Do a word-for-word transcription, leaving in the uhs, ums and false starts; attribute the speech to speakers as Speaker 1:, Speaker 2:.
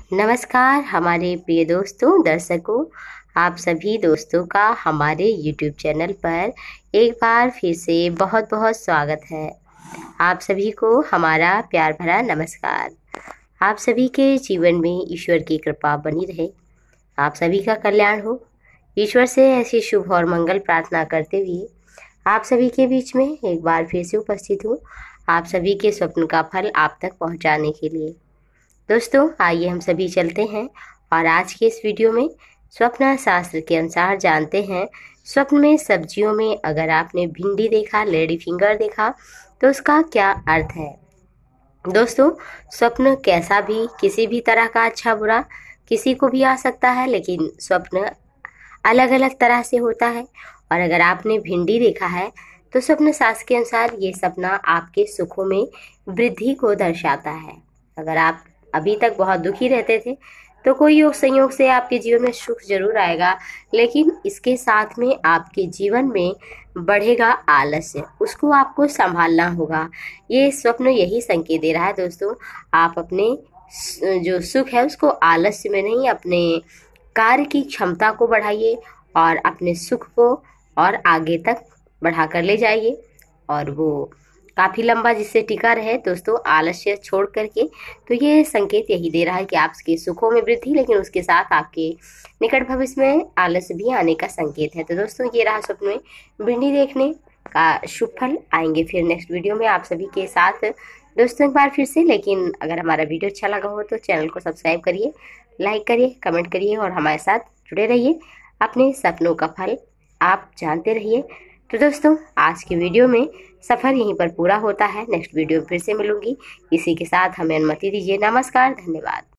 Speaker 1: नमस्कार हमारे प्रिय दोस्तों, दर्शकों, आप सभी दोस्तों का हमारे यूट्यूब चैनल पर एक बार फिर से बहुत बहुत स्वागत है। आप सभी को हमारा प्यार भरा नमस्कार। आप सभी के जीवन में ईश्वर की कृपा बनी रहे, आप सभी का कल्याण हो। ईश्वर से ऐसी शुभ और मंगल प्रार्थना करते हुए आप सभी के बीच में एक बार फिर से उपस्थित हूँ, आप सभी के स्वप्न का फल आप तक पहुँचाने के लिए। दोस्तों, आइए हम सभी चलते हैं और आज के इस वीडियो में स्वप्न शास्त्र के अनुसार जानते हैं स्वप्न में सब्जियों में अगर आपने भिंडी देखा, लेडी फिंगर देखा तो उसका क्या अर्थ है। दोस्तों, स्वप्न कैसा भी, किसी भी तरह का अच्छा बुरा किसी को भी आ सकता है, लेकिन स्वप्न अलग अलग तरह से होता है। और अगर आपने भिंडी देखा है तो स्वप्न शास्त्र के अनुसार ये सपना आपके सुखों में वृद्धि को दर्शाता है। अगर आप अभी तक बहुत दुखी रहते थे तो कोई योग संयोग से आपके जीवन में सुख जरूर आएगा, लेकिन इसके साथ में आपके जीवन में बढ़ेगा आलस्य, उसको आपको संभालना होगा। ये स्वप्न यही संकेत दे रहा है दोस्तों, आप अपने जो सुख है उसको आलस्य में नहीं, अपने कार्य की क्षमता को बढ़ाइए और अपने सुख को और आगे तक बढ़ा कर ले जाइए और वो काफ़ी लंबा जिससे टिका रहे दोस्तों, आलस्य छोड़ करके। तो ये संकेत यही दे रहा है कि आपके सुखों में वृद्धि, लेकिन उसके साथ आपके निकट भविष्य में आलस्य भी आने का संकेत है। तो दोस्तों, ये रहा स्वप्न में भिंडी देखने का शुभ फल। आएंगे फिर नेक्स्ट वीडियो में आप सभी के साथ दोस्तों एक बार फिर से। लेकिन अगर हमारा वीडियो अच्छा लगा हो तो चैनल को सब्सक्राइब करिए, लाइक करिए, कमेंट करिए और हमारे साथ जुड़े रहिए। अपने सपनों का फल आप जानते रहिए। तो दोस्तों, आज की वीडियो में सफ़र यहीं पर पूरा होता है। नेक्स्ट वीडियो में फिर से मिलूंगी, इसी के साथ हमें अनुमति दीजिए। नमस्कार, धन्यवाद।